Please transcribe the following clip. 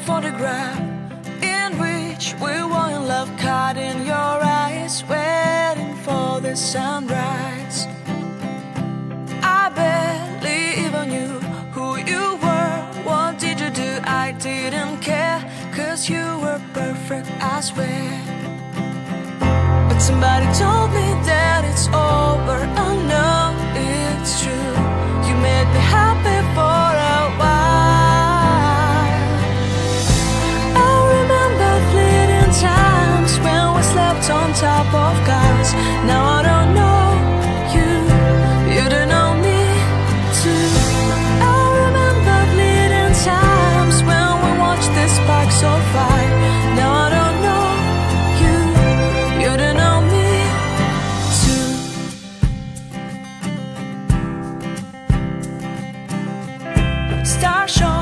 photograph in which we were in love, caught in your eyes, waiting for the sunrise. I barely even knew who you were. What did you do? I didn't care, 'cause you were perfect, I swear. But somebody told me that it's over. I know it's true. You made me happy for a while. I remember fleeting times when we slept on top of cars. Now I don't know you, you don't know me too. I remember fleeting times when we watched the sparks so fire. Now I don't know you, you don't know me too. Stars show